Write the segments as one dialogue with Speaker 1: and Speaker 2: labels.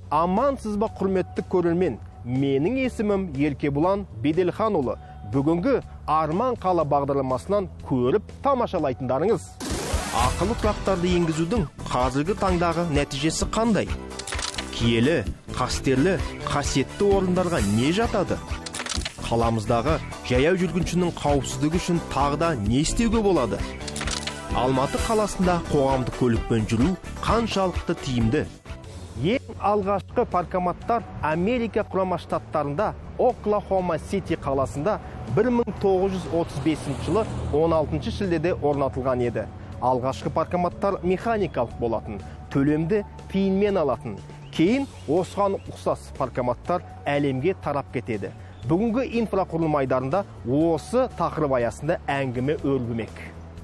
Speaker 1: Амансыз ба құрметті көрермен, менің есімім Еркебұлан Беделханұлы. Бүгінгі Арман қала бағдарламасынан көріп тамашалайтындарыңыз. Ақылы тұрақтарды енгізудің қазіргі таңдағы нәтижесі қандай? Киелі, қастерлі, қасиетті орындарға не жатады? Қаламыздағы жаяу жүргіншінің қауіпсіздігі үшін тағда не істеуге болады? Алматы қаласында қоғамдық көлікпен жүру қаншалықты тиімді? Ең алғашқы паркоматтар Америка құрама штаттарында Оклахома Сити қаласында 1935 жылы 16 шілдеде орнатылған еді. Алғашқы паркоматтар механикалық болатын, төлемді тиынмен алатын. Кейін осыған ұқсас паркоматтар әлемге тарап кетеді. Бүгінгі инфрақұрылым айдарында осы тақырып аясында әңгіме өрбімек.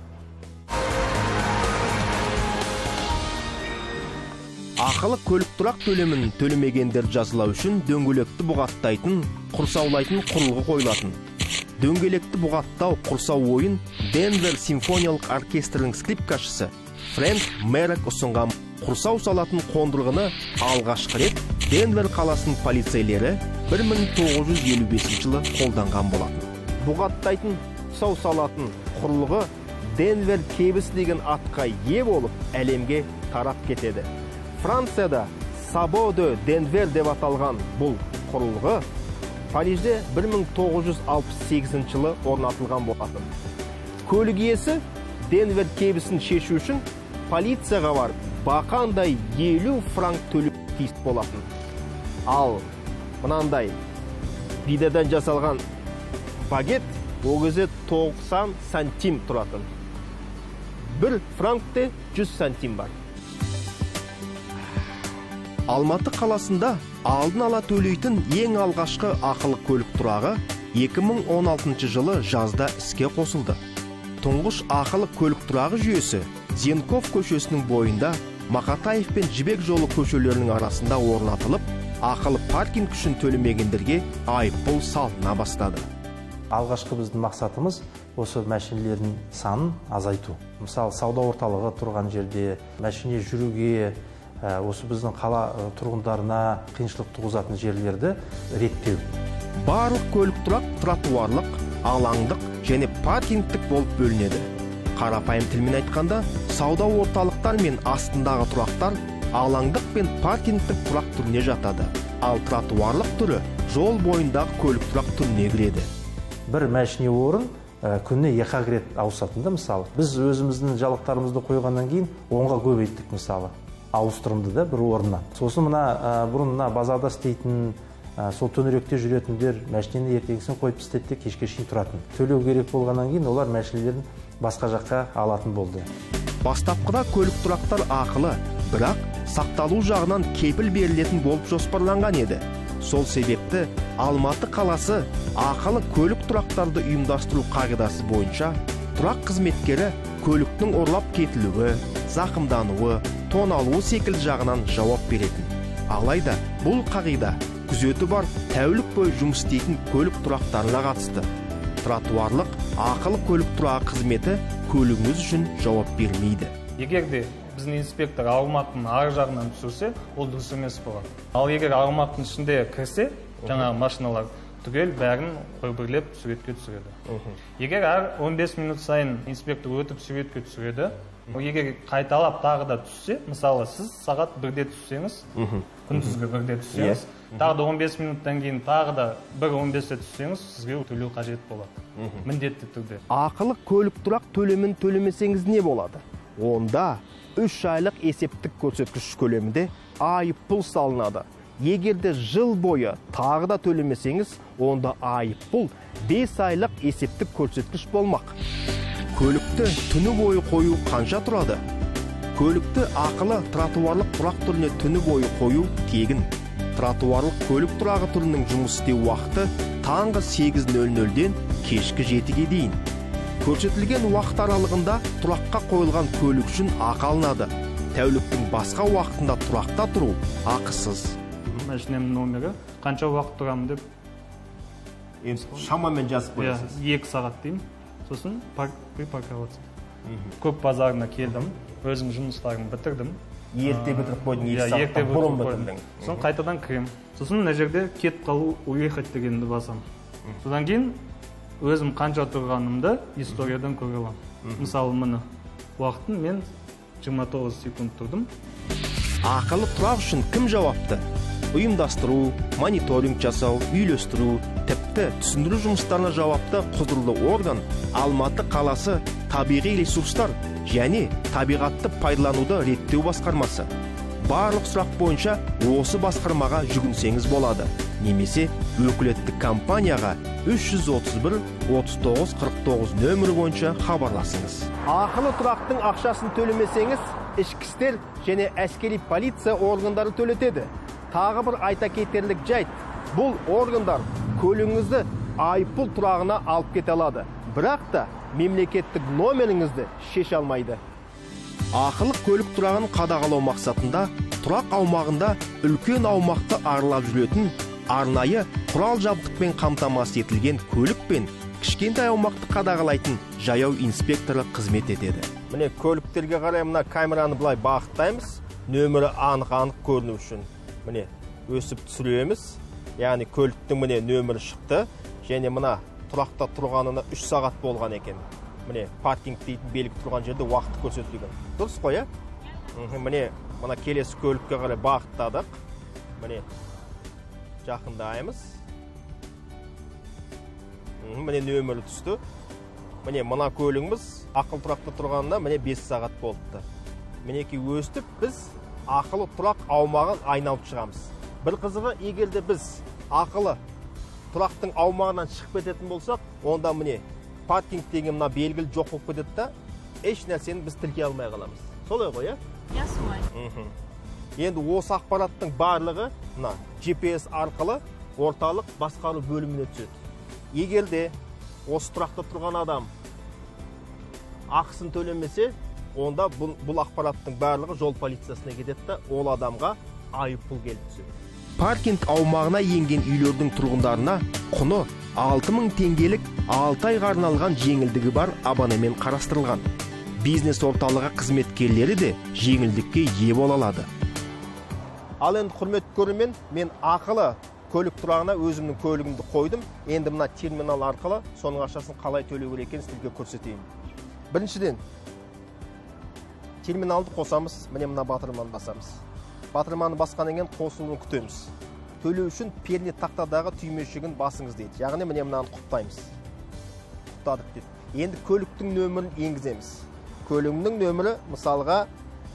Speaker 1: Ақылы көлік тұрақ төлемін төлемегендер жазылау үшін дөңгелекті бұғаттайтын, құрсаулайтын құрылғы қойылатын. Дөңгелекті бұғаттау құрсау ойын Денвер симфониялық оркестрінің скрипкашысы Фрэнк Мерек ұсынған. Құрсау салатын қондырғыны алғашқы рет Денвер қаласының полицейлері 1955 жылы қолданған болатын. Бұғаттайтын құрсау салатын құрылғы Денвер кебіс деген атқа ие болып әлемге тарап кетеді. Францияда Сабо де Денвер деп аталған бұл құрылғы Парижде 1968 жылы орнатылған болатын. Көлік иесі Денвер кебісін шешу үшін полицияға барып, бақандай 50 франк төлеп тиіс болатын. Ал мынандай бидадан жасалған багет ол кезде 90 сантим тұратын. 1 франкте 100 сантим бар. Алматы қаласында алдын ала төлейтін ең алғашқы ақылы көлік тұрағы 2016 жылы жазда іске қосылды. Тұңғыш ақылы көлік тұрағы жүйесі Зенков көшесінің бойында Мақатаев пен Жібек жолы көшелерінің арасында орнатылып, ақылы паркинг үшін төлемегендерге айыппұл салына бастады.
Speaker 2: Алғашқы біздің мақсатымыз осы мәшинелердің санын азайту. Мысалы, сауда орталығы тұрған жерде мәшине жүруге, осы біздің қала тұрғындарына қиыншылық туғызатын жерлерді реттеу.
Speaker 1: Барлық көлік тұрақ тротуарлық, алаңдық және паркингтік болып бөлінеді. Қарапайым тілмен айтқанда, сауда орталықтар мен астындағы тұрақтар алаңдық пен паркингтік тұрақ түріне жатады. Ал тротуарлық түрі жол бойындағы көлік тұрақ түріне кіреді.
Speaker 2: Бір мәшине орын күніне 2 рет ауысатында, мысалы. Біз өзіміздің жалықтарымызды қойғаннан кейін 10-ға көбейттік, мысалы. Ауыстырымды да бір орыннан. Сосын бұрын базарда істейтін, сол төңіректе жүретіндер мәшинені ертеңгісін қойып істетті, кешке шейін тұратын. Төлеу керек болғаннан кейін олар мәшинелерін басқа жаққа алатын болды.
Speaker 1: Бастапқыда көлік тұрақтар ақылы, бірақ сақталу жағынан кепіл берілетін болып жоспарланған еді. Сол себепті Алматы қаласы ақылы көлік тұрақтарды ұйымдастыру қағидасы бойынша тұрақ қызметкері көліктің ұрлап кетілуі, зақымдануы, тоналуы секілді жағынан жауап беретін. Алайда бұл қағида күзеті бар тәулік бойы жұмыс істейтін көлік тұрақтарына қатысты. Тротуарлық ақылы көлік тұрағы қызметі көлігіңіз үшін жауап бермейді.
Speaker 3: Егер де біздің инспектор аумақтың ар жағынан түсірсе, ол дұрыс емес болады. Ал егер аумақтың ішінде кірсе, жаңағы машиналар түгел бәрін бір-бірлеп суретке түсіреді. Егер әр 15 минут сайын инспектор өтіп суретке түсіреді, егер қайталап тағы да түссе, мысалы сіз сағат 1-де түссеңіз, күндізгі 1-де түссеңіз, тағы да 15 минуттан кейін тағы да 1:15-де түссеңіз, сізге төлеу қажет болады. Міндетті түрде.
Speaker 1: Ақылы көлік тұрақ төлемін төлемесеңіз не болады? Онда 3 айлық есептік көрсеткіш көлемінде айыппұл салынады. Егерде жыл бойы тағы да төлемесеңіз, онда айыппұл 5 айлық есептік көрсеткіш болмақ. Көлікті түні бойы қою қанша тұрады? Көлікті ақылы тротуарлық тұрақ түріне түні бойы қою тегін. Тротуарлық көлік тұрағы түрінің жұмыс істеу уақыты таңғы 8:00-ден кешкі 7-ге дейін. Көрсетілген уақыт аралығында тұраққа қойылған көлік үшін ақы алынады. Тәуліктің басқа уақытында тұрақта тұру ақысыз.
Speaker 3: Машинемнің номері қанша уақыт тұрамын деп
Speaker 1: шамамен жазып қоясыз.
Speaker 3: 2 сағат деймін. Сосын парковаться. Көк базарына келдім, өзім жұмыстарымды бітірдім.
Speaker 1: ерте бітіріп қойдың, 2 сағаттан бұрын бітірдің.
Speaker 3: Сосын қайтадан кірем. Сосын мына жерде кетіп қалу уехать дегенді басам. Содан кейін өзім қанша тұрғанымды историядан көре аламын. Мысалы міне уақытын мен 29 секунд тұрдым.
Speaker 1: Ақылы тұрақ үшін кім жауапты? Ұйымдастыру, мониторинг жасау, үйлестіру, тіпті түсіндіру жұмыстарына жауапты құзырлы орган Алматы қаласы табиғи ресурстар және табиғатты пайдалануды реттеу басқармасы. Барлық сұрақ бойынша осы басқармаға жүгінсеңіз болады. Немесе өкілеттік компанияға 331 39 49 нөмірі бойынша хабарласыңыз. Ақылы тұрақтың ақшасын төлемесеңіз, ішкі істер және әскери полиция органдары төлетеді. Тағы бір айта кетерлік жайт, бұл органдар көлігіңізді айыппұл тұрағына алып кете алады. Бірақ та мемлекеттік номеріңізді шеше алмайды. Ақылы көлік тұрағын қадағалау мақсатында тұрақ аумағында үлкен аумақты аралап жүретін арнайы құрал жабдықпен қамтамасыз етілген көлік пен кішкентай аумақты қадағалайтын жаяу инспекторы қызмет етеді. Міне көліктерге қарай мына камераны былай бағыттаймыз, нөмірі анық көріну үшін. Міне өсіп түсіреміз, яғни көліктің міне нөмірі шықты, және мына тұрақта тұрғанына 3 сағат болған екен. Міне паркинг дейтін белгі тұрған жерде уақыт көрсетілген. Дұрыс қой, міне мына келесі көлікке қарай бағыттадық. Міне жақындаймыз. Міне нөмірі түсті. Міне мына көлігіміз ақылы тұрақта тұрғанына міне 5 сағат болыпты. Мінеки өстіп біз ақылы тұрақ аумағын айналып шығамыз. Бір қызығы, егерде біз ақылы тұрақтың аумағынан шығып кететін болсақ, онда міне паркинг деген мына белгілі жоқ болып кетеді да, еш нәрсені біз тіркей алмай қаламыз. Солай ғой,
Speaker 4: иә? Солай.
Speaker 1: Енді осы ақпараттың барлығы мына GPS арқылы орталық басқару бөліміне түседі. Егерде осы тұрақта тұрған адам ақысын төлемесе, онда бұл ақпараттың барлығы жол полициясына кетеді да, ол адамға айыппұл келіп түседі. Паркинг аумағына енген үйлердің тұрғындарына құны 6000 теңгелік 6 айға арналған жеңілдігі бар абонемент қарастырылған. Бизнес орталығы қызметкерлері де жеңілдікке ие бола алады. Ал енді құрметті көрермен, мен ақылы көлік тұрағына өзімнің көлігімді қойдым. Енді мына терминал арқылы соның ақшасын қалай төлеу керек екенін сізге көрсетейін. Біріншіден, терминалды қосамыз, міне мына батырманы басамыз. Батырманы басқаннан кейін қосылуын күтеміз. Төлеу үшін перне тақтадағы түймешігін басыңыз дейді. Яғни міне мынаны құптаймыз. Құптадық дейді. Енді көліктің нөмірін енгіземіз. Көлігімнің нөмірі мысалға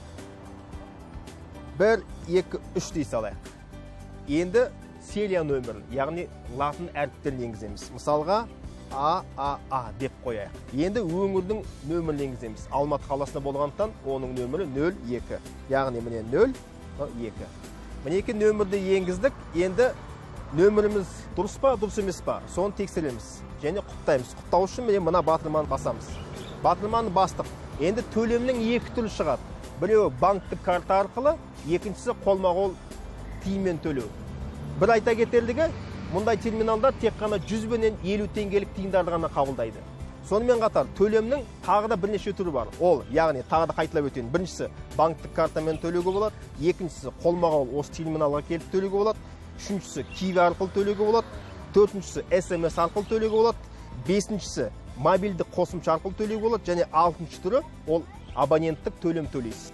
Speaker 1: 1, 2, 3 дей салайық. Енді серия нөмірін, яғни латын әріптерін енгіземіз. Мысалға ААА деп қояйық. Енді өңірдің нөмірін енгіземіз. Алматы қаласында болғандықтан оның нөмірі 02. Яғни міне 02. Мінекі нөмірді енгіздік. Енді нөміріміз дұрыс па, дұрыс емес па, соны тексереміз. Және құптаймыз. Құптау үшін мына батырманы басамыз. Батырманы бастық. Енді төлемнің 2 түрі шығады. Біреуі банктік карта арқылы, екіншісі қолма-қол тиынмен төлеу. Бір айта кетерлігі, мұндай терминалдар тек қана 100 бенен 50 теңгелік тиындарды ғана қабылдайды. Сонымен қатар төлемнің тағы да бірнеше түрі бар. Ол, яғни тағы да қайталап өтейін. Біріншісі банктік картамен төлеуге болады, екіншісі қолма-қол осы терминалға келіп төлеуге болады, үшіншісі Kiwi арқылы төлеуге болады, төртіншісі SMS арқылы төлеуге болады, бесіншісі мобильдік қосымша арқылы төлеуге болады, және алтыншы түрі ол абоненттік төлем төлейсіз.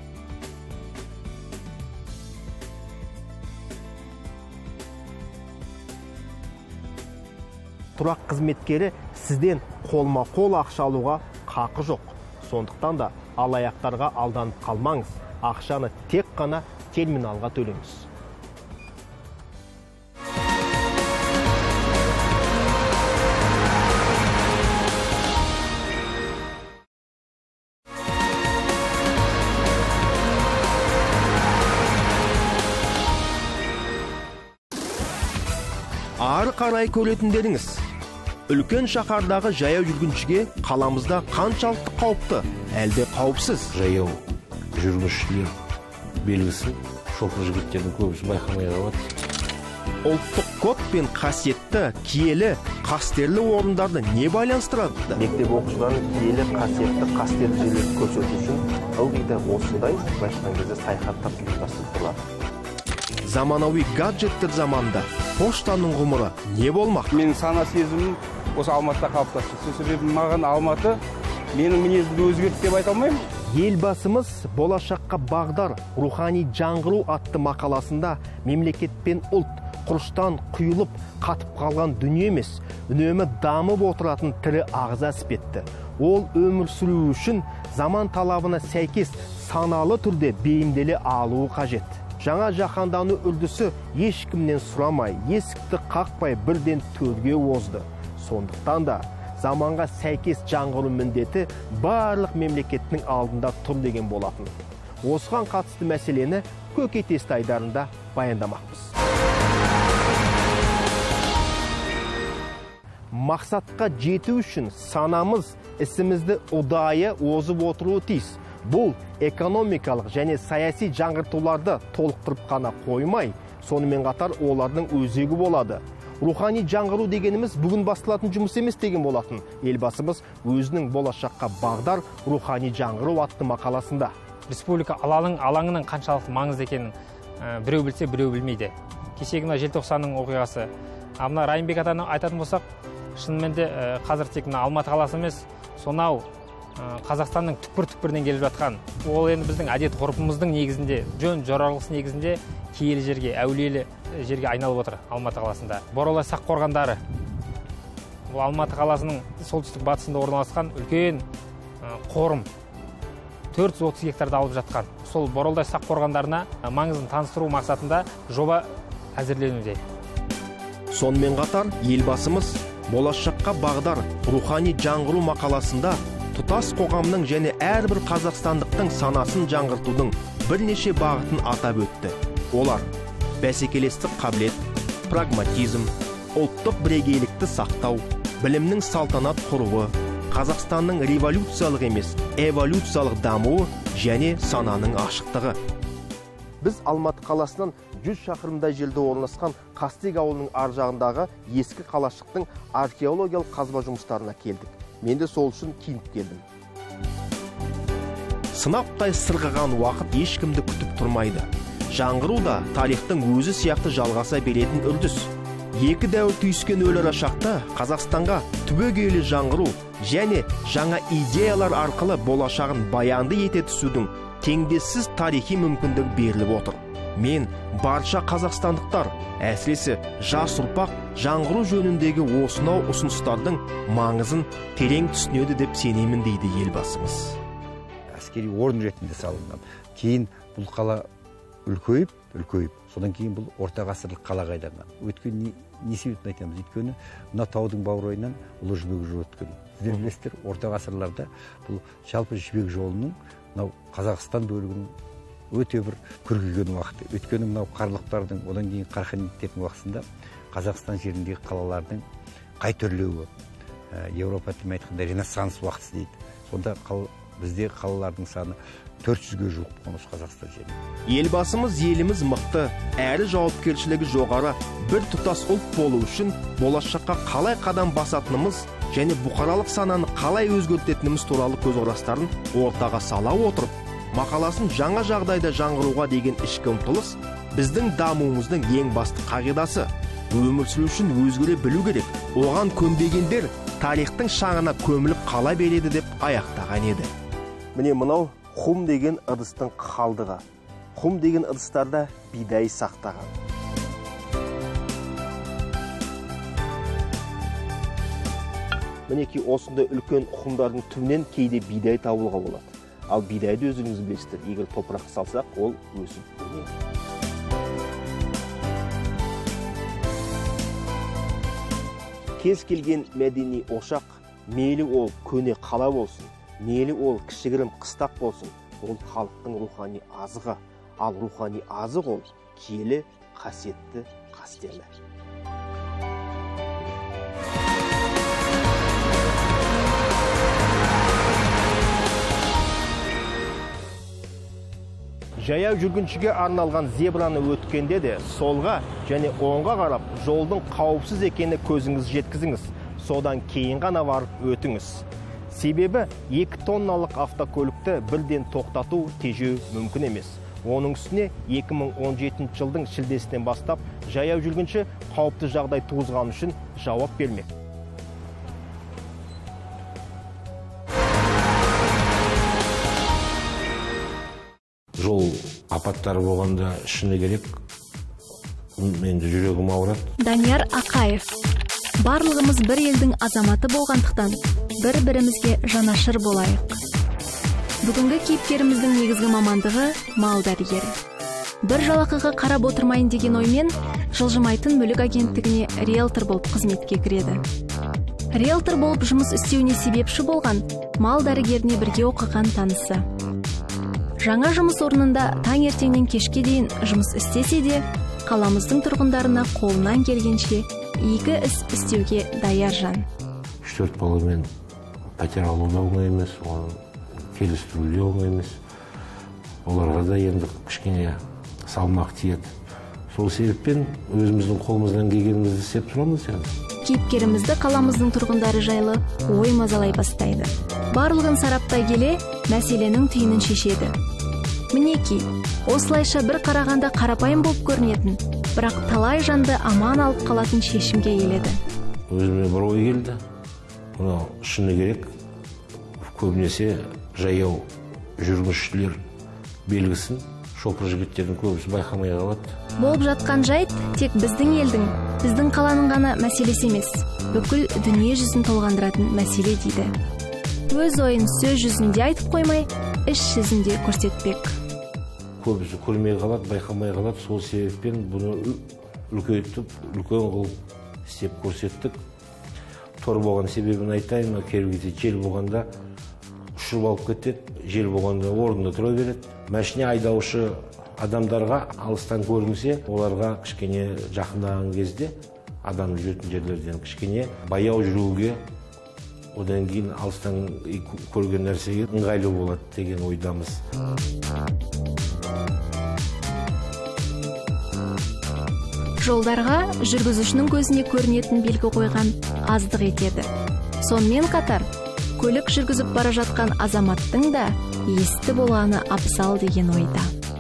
Speaker 1: Тұрақ қызметкері сізден қолма-қол ақша алуға қақы жоқ. Сондықтан да алаяқтарға алданып қалмаңыз. Ақшаны тек қана терминалға төлеңіз. Ары қарай көретіндеріңіз. Үлкен шаһардағы жаяу жүргіншіге қаламызда қаншалықты қауіпті, әлде қауіпсіз?
Speaker 5: Жаяу жүргіншілер белгісі шопыр жігіттердің көбісі байқамай қалады.
Speaker 1: Ұлттық код пен қасиетті, киелі, қастерлі орындарды не байланыстырады?
Speaker 2: Мектеп оқушыларын киелі, қасиетті, қастерлі жерлерді көрсету үшін ылғи да осындай байқаған кезде саяхаттар ұйымдастырылады.
Speaker 1: Заманауи гаджеттер заманында поштаның ғұмыры не болмақ?
Speaker 4: Менің сана сезімім осы Алматыда қалыптасты. Сол себебі маған Алматы менің мінезімді өзгертті деп айта алмаймын.
Speaker 1: Елбасымыз болашаққа бағдар рухани жаңғыру атты мақаласында мемлекет пен ұлт құрыштан құйылып қатып қалған дүние емес, үнемі дамып отыратын тірі ағза іспетті. Ол өмір сүру үшін заман талабына сәйкес саналы түрде бейімделе алуы қажет. Жаңа жаһандану үрдісі ешкімнен сұрамай, есікті қақпай бірден төрге озды. Сондықтан да заманға сәйкес жаңғыру міндеті барлық мемлекеттің алдында тұр деген болатын. Осыған қатысты мәселені көкейтесті айдарында баяндамақпыз. Мақсатқа жету үшін санамыз, ісімізді ұдайы озып отыруы тиіс. Бұл экономикалық және саяси жаңғыртуларды толықтырып қана қоймай, сонымен қатар олардың өзегі болады. Рухани жаңғыру дегеніміз бүгін басталатын жұмыс емес деген болатын. Елбасымыз өзінің болашаққа бағдар рухани жаңғыру атты мақаласында.
Speaker 5: Республика алаңының қаншалықты маңызды екенін біреу білсе, біреу білмейді. Кешегі желтоқсанның оқиғасы. Мына Райымбек атаны айтатын болсақ, шынымен де қазір тек Алматы қаласы емес, сонау Қазақстанның түкпір-түкпірінен келіп жатқан. Ол енді біздің әдет ғұрпымыздың негізінде, жөн жоралғысы негізінде киелі жерге, әулиелі жерге айналып отыр Алматы қаласында. Боролай сақ қорғандары. Бұл Алматы қаласының солтүстік батысында орналасқан үлкен қорым. 430 гектарды алып жатқан. Сол Боролай сақ қорғандарына маңызын таныстыру мақсатында жоба әзірленуде.
Speaker 1: Сонымен қатар елбасымыз болашаққа бағдар рухани жаңғыру мақаласында тұтас қоғамның және әрбір қазақстандықтың санасын жаңғыртудың бірнеше бағытын атап өтті. Олар бәсекелестік қабілет, прагматизм, ұлттық бірегейлікті сақтау, білімнің салтанат құруы, Қазақстанның революциялық емес, эволюциялық дамуы және сананың ашықтығы. Біз Алматы қаласынан 100 шақырымдай жерде орналасқан Қастек ауылының ар жағындағы ескі қалашықтың археологиялық қазба жұмыстарына келдік. Мен де сол үшін киініп келдім. Сынаптай сырғыған уақыт ешкімді күтіп тұрмайды. Жаңғыру да тарихтың өзі сияқты жалғаса беретін үрдіс. Екі дәуір түйіскен өлі шақта Қазақстанға түбегейлі жаңғыру және жаңа идеялар арқылы болашағын баянды ете түсудің теңдессіз тарихи мүмкіндік беріліп отыр. Мен барша қазақстандықтар, әсіресе жас ұрпақ жаңғыру жөніндегі осынау ұсыныстардың маңызын терең түсінеді деп сенемін дейді елбасымыз.
Speaker 6: Әскери орын ретінде салынған. Кейін бұл қала үлкейіп, содан кейін бұл орта ғасырлық қалаға айналған. Өйткені не себебін айтамыз? Өйткені мына таудың баурайынан Ұлы Жібек жолы өткен. Сіздер білесіздер, орта ғасырларда бұл жалпы Жібек жолының мынау Қазақстан бөлігінің өте бір күркеген уақыты. Өйткені мынау қарлықтардың, одан кейін қарханиттердің уақытында Қазақстан жеріндегі қалалардың қайтөрлеуі, Еуропа тілімен айтқанда Ренессанс уақыты дейді. Сонда бізде қалалардың саны 400-ге жуық болған Қазақстан жерінде.
Speaker 1: Елбасымыз еліміз мықты, әрі жауапкершілігі жоғары бір тұтас ұлт болу үшін болашаққа қалай қадам басатынымыз және бұқаралық сананы қалай өзгертетініміз туралы көзқарастарын ортаға сала отырып, мақаласын жаңа жағдайда жаңғыруға деген ішкі ұмтылыс біздің дамуымыздың ең басты қағидасы. Өмір сүру үшін өзгере білу керек. Оған көнбегендер тарихтың шаңына көміліп қала береді деп аяқтаған еді. Міне мынау құм деген ыдыстың қалдығы. Құм деген ыдыстарда бидай сақтаған. Мінеки осындай үлкен құмдардың түбінен кейде бидай табылуға болады. Ал бидайды өзіңіз білесіздер, егер топырақ салсақ, ол өсіп өнеді. Кез келген мәдени ошақ, мейлі ол көне қала болсын, мейлі ол кішігірім қыстақ болсын, ол халықтың рухани азығы. Ал рухани азық ол киелі, қасиетті, қастерлі. Жаяу жүргіншіге арналған зебраны өткенде де солға және оңға қарап жолдың қауіпсіз екені көзіңіз жеткізіңіз. Содан кейін ғана барып өтіңіз. Себебі 2 тонналық автокөлікті бірден тоқтату тежеу мүмкін емес. Оның үстіне 2017 жылдың шілдесінен бастап жаяу жүргінші қауіпті жағдай туғызған үшін жауап бермек.
Speaker 7: Жол апаттары болғанда шыны керек, менде жүрегім ауырады.
Speaker 8: Данияр Ақаев. Барлығымыз бір елдің азаматы болғандықтан бір-бірімізге жанашыр болайық. Бүгінгі кейіпкеріміздің негізгі мамандығы мал дәрігері. Бір жалақыға қарап отырмайын деген оймен жылжымайтын мүлік агенттігіне риэлтор болып қызметке кіреді. Риэлтор болып жұмыс істеуіне себепші болған мал дәрігеріне бірге оқыған танысы. Жаңа жұмыс орнында таңертеңнен кешке дейін жұмыс істесе де, қаламыздың тұрғындарына қолынан келгенше игі іс істеуге даяр жан.
Speaker 7: 3-4 баламен пәтер алу да оңай емес, оны келістіру де оңай емес. Оларға да енді кішкене салмақ тиеді. Сол себеппен өзіміздің қолымыздан келгенімізді істеп тұрамыз енді.
Speaker 8: Кейіпкерімізді қаламыздың тұрғындары жайлы ой мазалай бастайды. Барлығын сараптай келе, мәселенің түйінін шешеді. Мінеки, осылайша бір қарағанда қарапайым болып көрінетін, бірақ талай жанды аман алып қалатын шешімге келеді.
Speaker 7: Өзіме бір ой келді. Мынау шыны керек, көбінесе жаяу жүргіншілер белгісін шопыр жігіттердің көбісі байқамай қалады.
Speaker 8: Болып жатқан жайт тек біздің елдің, біздің қаланың ғана мәселесі емес, бүкіл дүние жүзін толғандыратын мәселе дейді. Өз ойын сөз жүзінде айтып қоймай, іс жүзінде көрсетпек.
Speaker 7: Көбісі көрмей қалады, байқамай қалады. Сол себеппен бұны үлкейтіп, үлкен қылып істеп көрсеттік. Тор болған себебін айтайын, керугеде жел болғанда ұшырып алып кетеді, жел болғанда орнында тұра береді. Мәшіне айдаушы адамдарға алыстан көрінсе, оларға кішкене жақындаған кезде, адам жүретін жерлерден кішкене баяу жүруге, одан кейін алыстан көрген нәрсеге ыңғайлы болады деген ойдамыз.
Speaker 8: Жолдарға жүргізушінің көзіне көрінетін белгі қойған аздық етеді. Сонымен қатар, көлік жүргізіп бара жатқан азаматтың да есті болғаны абзал деген ойда.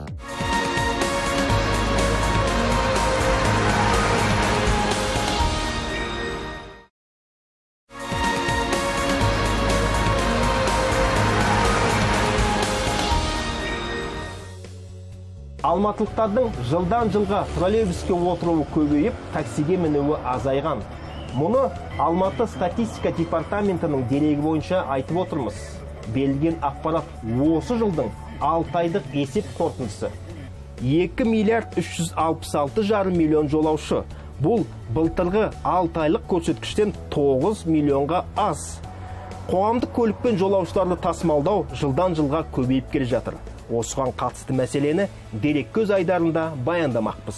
Speaker 1: Алматылықтардың жылдан жылға троллейбуске отыруы көбейіп, таксиге мінуі азайған. Мұны Алматы статистика департаментінің дерегі бойынша айтып отырмыз. Берілген ақпарат осы жылдың 6 айлық есеп қорытындысы. 2 миллиард 366,5 миллион жолаушы. Бұл былтырғы 6 айлық көрсеткіштен 9 миллионға аз. Қоғамдық көлікпен жолаушыларды тасымалдау жылдан жылға көбейіп келе жатыр. Осыған қатысты мәселені дереккөз айдарында баяндамақпыз.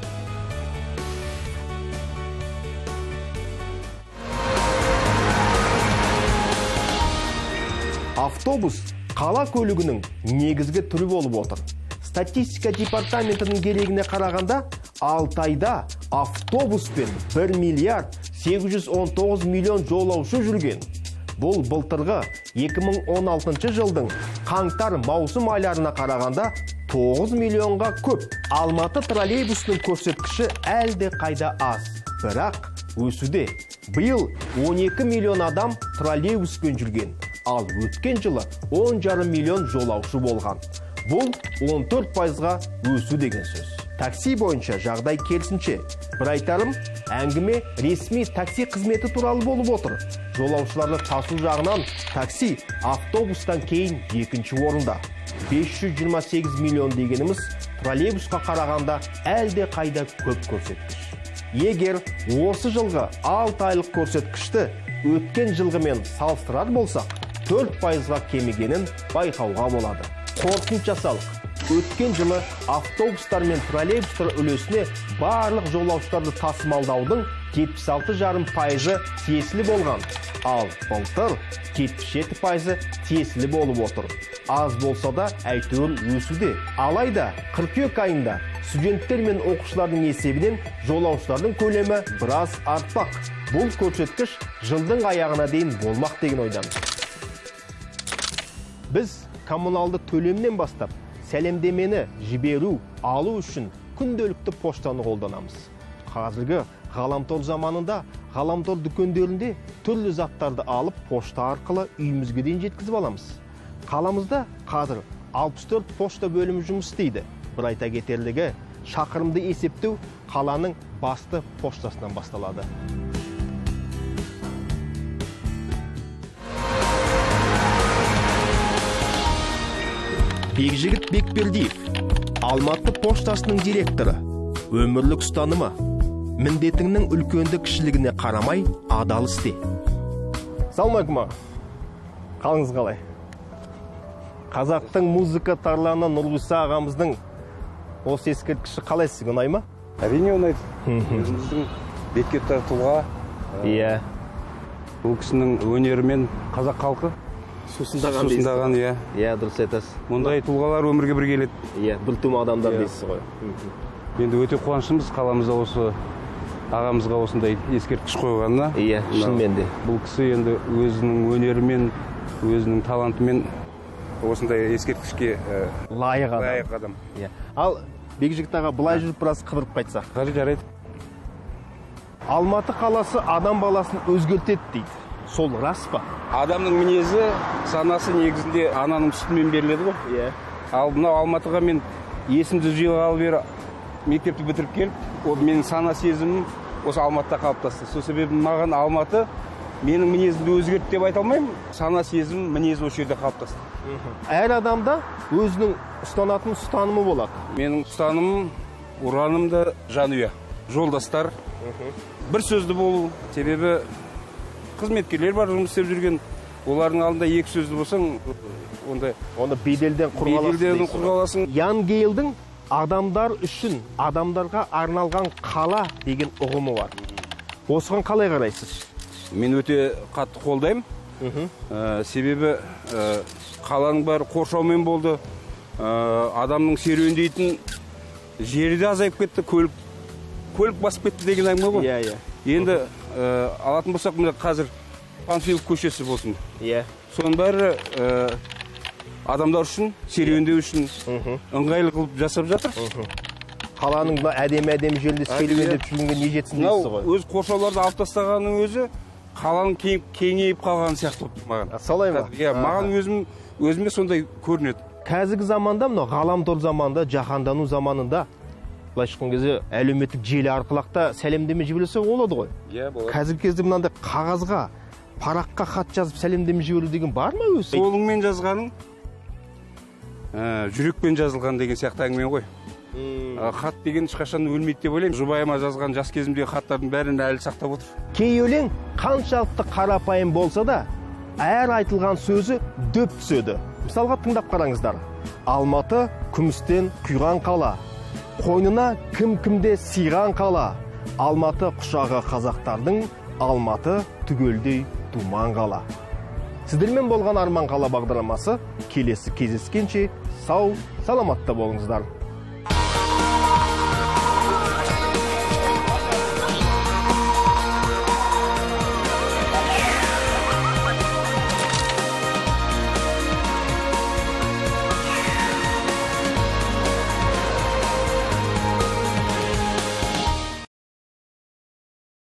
Speaker 1: Автобус қала көлігінің негізгі түрі болып отыр. Статистика департаментінің дерегіне қарағанда, 6 айда автобуспен 1 миллиард 819 миллион жолаушы жүрген. Бұл былтырғы 2016 жылдың қаңтар-маусым айларына қарағанда 9 миллионға көп. Алматы троллейбусының көрсеткіші әлде қайда аз, бірақ өсуде. Биыл 12 миллион адам троллейбуспен жүрген, ал өткен жылы 10,5 миллион жолаушы болған. Бұл 14%-ға өсу деген сөз. Такси бойынша жағдай керісінше. Бір айтарым, әңгіме ресми такси қызметі туралы болып отыр. Жолаушыларды тасу жағынан такси автобустан кейін екінші орында. 528 миллион дегеніміз троллейбусқа қарағанда әлде қайда көп көрсеткіш. Егер осы жылғы 6 айлық көрсеткішті өткен жылғымен салыстырар болсақ, 4%-ға кемігенін байқауға болады. Қорытынды жасалық. өткен жылы автобустар мен троллейбустар үлесіне барлық жолаушыларды тасымалдаудың 76,5% тиесілі болған. Ал былтыр 77% тиесілі болып отыр. Аз болса да әйтеуір өсуде. Алайда қыркүйек айында студенттер мен оқушылардың есебінен жолаушылардың көлемі біраз артпақ. Бұл көрсеткіш жылдың аяғына дейін болмақ деген ойдамыз. Біз коммуналды төлемнен бастап сәлемдемені жіберу, алу үшін күнделікті поштаны қолданамыз. Қазіргі ғаламтор заманында ғаламтор дүкендерінде түрлі заттарды алып пошта арқылы үйімізге дейін жеткізіп аламыз. Қаламызда қазір 64 пошта бөлімі жұмыс істейді. Бір айта кетерлігі, шақырымды есептеу қаланың басты поштасынан басталады. Бекжігіт Бекбердиев, Алматы поштасының директоры, өмірлік ұстанымы, міндетіңнің үлкенді кішілігіне қарамай адал істе. Саламалейкум аға. Қалыңыз қалай? Қазақтың музыка тарланы Нұрғиса ағамыздың осы ескерткіші қалай сізге ұнай ма?
Speaker 4: Әрине ұнайды. Өзіміздің беткетті тұлға.
Speaker 1: Иә.
Speaker 4: Бұл кісінің өнерімен қазақ халқы сусындаған, иә.
Speaker 1: Иә, дұрыс айтасыз.
Speaker 4: Мұндай тұлғалар өмірге бір келеді.
Speaker 1: Иә, білтім адамдар дейсіз ғой.
Speaker 4: Енді өте қуанышымыз қаламызда осы ағамызға осындай ескерткіш қойғанына.
Speaker 1: Иә, шынымен де.
Speaker 4: Бұл кісі енді өзінің өнерімен, өзінің талантымен осындай ескерткішке
Speaker 1: лайық
Speaker 4: адам.
Speaker 1: Ал Бекжігіт аға былай жүріп біраз қыдырып қайтсақ.
Speaker 4: Жарайды.
Speaker 1: Алматы қаласы адам баласын өзгертеді дейді. Сол рас па?
Speaker 4: Адамның мінезі, санасы негізінде ананың сүтімен беріледі ғой.
Speaker 1: Иә.
Speaker 4: Ал мынау Алматыға мен есімді жиғалы бері мектепті бітіріп келіп, ол менің сана сезімім осы Алматыда қалыптасты. Сол себебі маған Алматы менің мінезімді өзгерт деп айта алмаймын. Сана сезім, мінез осы жерде қалыптасты.
Speaker 1: Әр адамда өзінің ұстанатын ұстанымы болады.
Speaker 4: Менің ұстанымым, ұраным да жанұя, жолдастар. Бір сөзді болу, себебі қызметкерлер бар жұмыс істеп жүрген, олардың алдында екі сөзді болсаң,
Speaker 1: оны беделден
Speaker 4: құрғаласың.
Speaker 1: Ян Гейлдің адамдар үшін, адамдарға арналған қала деген ұғымы бар. Осыған қалай қарайсыз?
Speaker 4: Мен өте қатты қолдаймын. Себебі қаланың бәрі қоршаумен болды. Адамның серуендейтін жері де азайып кетті, көлік басып кетті деген әңгіме ғой.
Speaker 1: Иә.
Speaker 4: Енді алатын болсақ, мына қазір Панфилов көшесі болсын.
Speaker 1: Иә.
Speaker 4: Соның бәрі адамдар үшін, серуендеу үшін ыңғайлы қылып жасап жатыр.
Speaker 1: Қаланың әдемі жерінде серуендеп жүргенге не жетсін дейсіз ғой?
Speaker 4: Өз қоршауларды алып тастағанның өзі қаланың кеңейіп қалғаны сияқты болып маған.
Speaker 1: Солай ма?
Speaker 4: Иә, маған өзіме сондай көрінеді.
Speaker 1: Қазіргі заманда, мына ғаламтор заманында, жаһандану заманында, былайша айтқан кезде әлеуметтік желі арқылы сәлемдеме жіберсе болады ғой.
Speaker 4: Иә, болады.
Speaker 1: Қазіргі кезде мынандай қағазға, параққа хат жазып сәлемдеме жіберу деген бар ма өзі?
Speaker 4: Қолыңмен жазғаның жүрекпен жазылған деген сияқты әңгіме ғой. Хат деген ешқашан өлмейді деп ойлаймын. Жұбайыма жазған жас кезімдегі хаттардың бәрін әлі сақтап отыр.
Speaker 1: Кей өлең қаншалықты қарапайым болса да, әр айтылған сөзі дөп түседі. Мысалға тыңдап қараңыздар. Алматы күмістен құйған қала. Қойнына кім-кімде сыйған қала. Алматы құшағы қазақтардың, Алматы түгелдей думан қала. Сіздермен болған Арман қала бағдарламасы келесі кездескенше сау, саламатта болыңыздар.